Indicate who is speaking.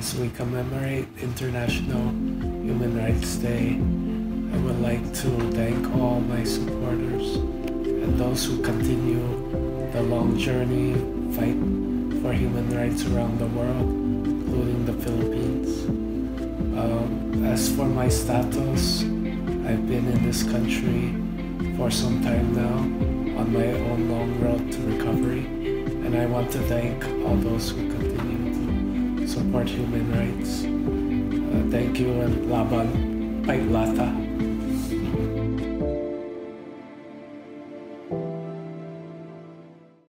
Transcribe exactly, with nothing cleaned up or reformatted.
Speaker 1: as we commemorate International Human Rights Day, I would like to thank all my supporters and those who continue the long journey fight for human rights around the world, including the Philippines. Um, as for my status, I've been in this country for some time now on my own long road to recovery, and I want to thank all those who continue to support human rights. Uh, thank you, and laban, paiglata.